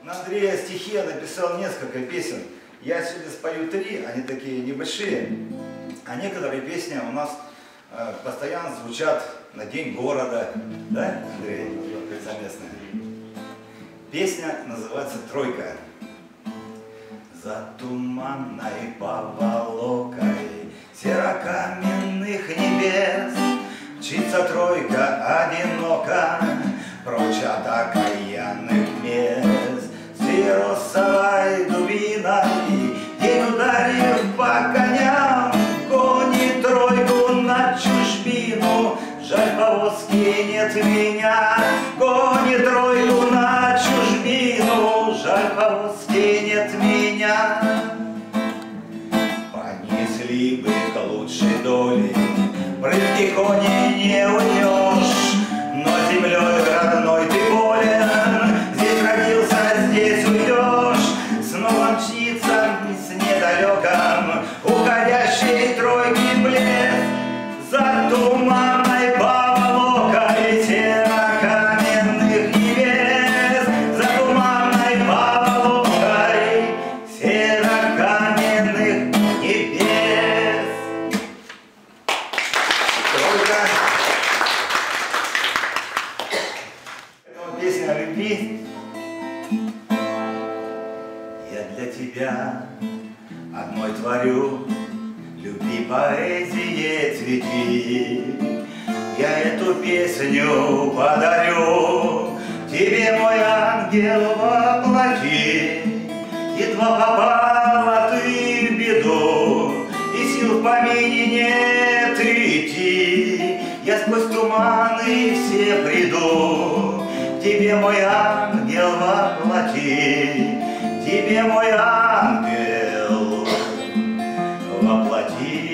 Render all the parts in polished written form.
На Андрея стихи я написал несколько песен. Я сегодня спою 3, они такие небольшие. А некоторые песни у нас постоянно звучат на День города. Да, Андрей? Совместная. Песня называется «Тройка». За туманной поволокой серокаменных небес мчится тройка одинока прочь от окаянных мест. Свиросовой дубиной день ударив по коням, гонит тройку на чужбину. Жаль, повозки нет меня, гонит тройку на чужбину. Жаль, повозки нет меня. Понесли бы к лучшей доле, прыгни кони не унешь, но землей родной ты болен. Здесь родился, здесь уйдешь, снова мчится с недалеком уходящей тройки блеск. За туманной поволокой серокаменных небес, за туманной поволокой серокаменных небес. Тройка. Это песня о любви. Я для тебя одной творю любви, поэзии, цвети. Я эту песню подарю тебе, мой ангел, воплоти. Едва попала ты в беду, и сил в помине нет идти. Я сквозь туманы все приду, тебе, мой ангел, воплоти. Тебе, мой ангел, воплоти.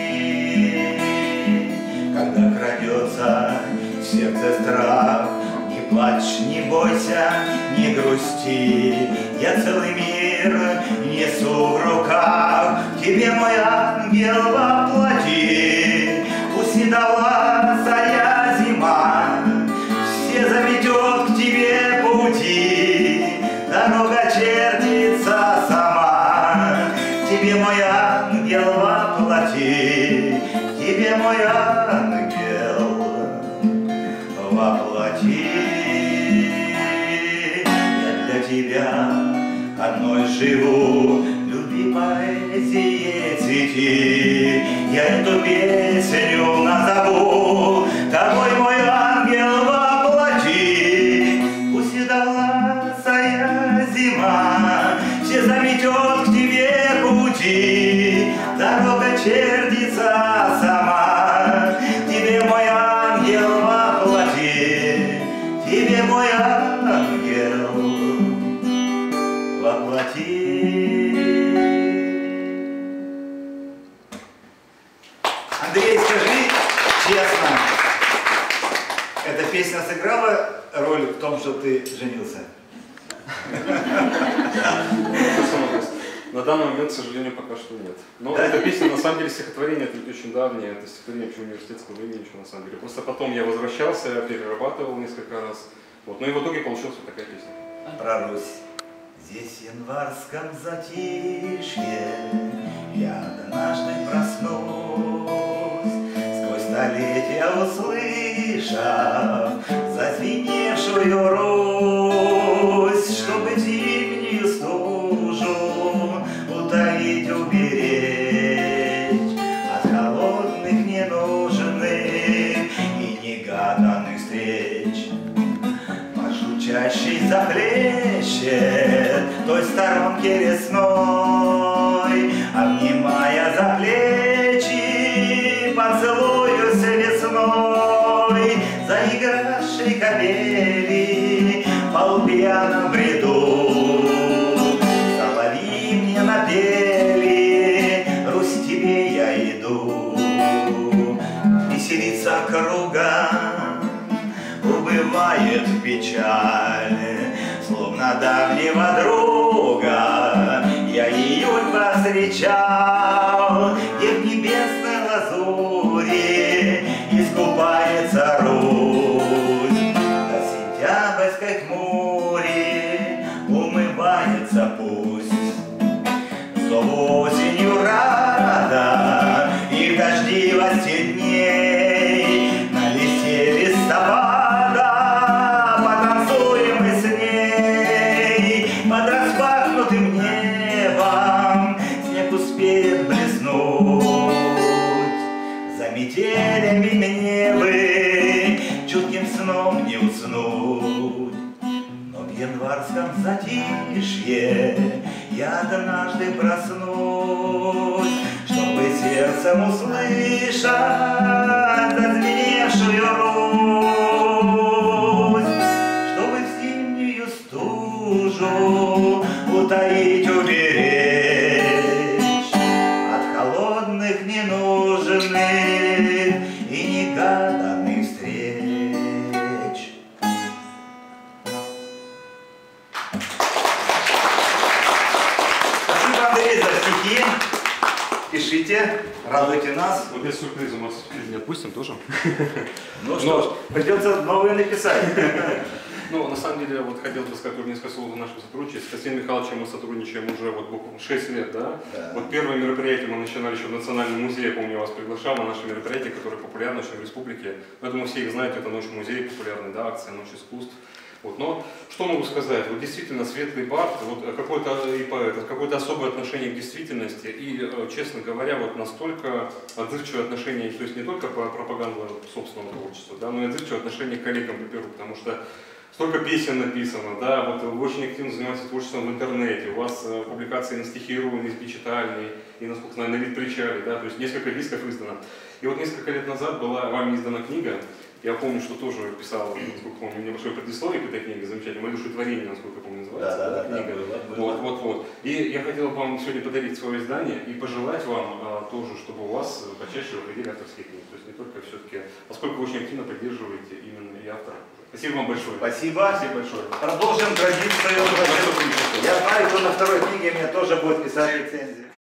Когда крадется в сердце страх, не плачь, не бойся, не грусти. Я целый мир несу в руках, тебе, мой ангел, воплоти. Пусть седовласая зима все заметет к тебе пути, дорога чертится сама. Тебе, мой ангел, воплоти. Тебе, мой ангел, воплоти. Я для тебя одной живу, любви, поэзии, цвети. Я эту песню назову тобой, мой ангел, воплоти. Пусть седовласая зима все заметет к тебе пути, дорога чертится сама. Тебе, мой ангел, воплоти. Тебе, мой ангел, воплоти. Андрей, скажи честно, эта песня сыграла роль в том, что ты женился? На данный момент, к сожалению, пока что нет. Но эта песня, на самом деле, стихотворение это очень давнее, это стихотворение еще университетского времени, еще на самом деле. Просто потом я возвращался, перерабатывал несколько раз. Вот. Ну и в итоге получилась вот такая песня. Про Русь. Здесь в январском затишье я однажды проснусь, сквозь столетия услышав зазвеневшую Русь, чтобы зимнюю стужу утаить, уберечь от холодных, ненужных и негаданных встреч. Жучащий захлещет той сторонке лесной, обнимая за плечи, поцелуюсь весной. Заигравшей кобели по пьяном бреду, соловьи мне напели, Русь, тебе я иду. Веселиться кругом убывает печаль, словно давнего друга я июль повстречал, где в небесной лазури искупается Русь. До сентябрьской хмури умывается чутким сном не уснуть. Но в январском затишье я однажды проснусь, чтобы сердцем услышать зазвеневшую Русь, чтобы в зимнюю стужу утаить, уберечь от холодных, ненужных и негаданных встреч. Спасибо, Андрей, за стихи. Пишите, радуйте нас. Вот без сюрприза мы не отпустим тоже. Ну что ж, придется новые написать. Ну, на самом деле, вот хотел бы сказать несколько слов о нашем сотрудничестве. С Константином Михайловичем мы сотрудничаем уже вот буквально 6 лет, да? Да. Вот первое мероприятие мы начинали еще в Национальном музее, я помню, я вас приглашал на наши мероприятия, которые популярны очень в республике. Я думаю, все их знают, это Ночь музея, популярная, да, акция Ночь искусств. Вот, но что могу сказать? Вот действительно светлый Барт, вот какое-то и поэт, какое-то особое отношение к действительности и, честно говоря, вот настолько отзывчивое отношение, то есть не только по пропаганду собственного творчества, да, но и отзывчивое отношение к коллегам по перу, потому что столько песен написано, да, вот вы очень активно занимаетесь творчеством в интернете, у вас публикации на стихи.ру, на СБ читальной и, насколько знаю, на Литпричале, да, то есть несколько дисков издано. И вот несколько лет назад была вами издана книга, я помню, что тоже писал, насколько помню, небольшое предисловие к этой книге, замечательно, «Мои душетворения», насколько помню, называется, книга. Вот. И я хотел бы вам сегодня подарить свое издание и пожелать вам тоже, чтобы у вас почаще выходили авторские книги, то есть не только все-таки, поскольку вы очень активно поддерживаете именно и автора. Спасибо вам большое. Спасибо. Спасибо большое. Продолжим традицию. Я знаю, что на второй книге мне тоже будет писать рецензию.